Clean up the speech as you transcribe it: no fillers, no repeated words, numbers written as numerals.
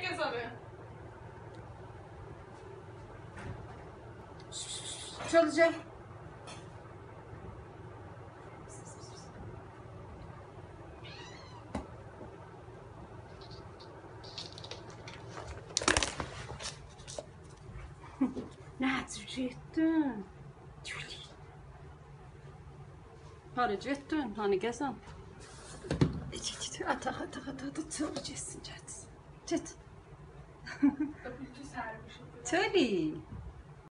زاره شو جا جدا جولی هاره جدا هانه گزم ata tövbe cesin cet. Tuli.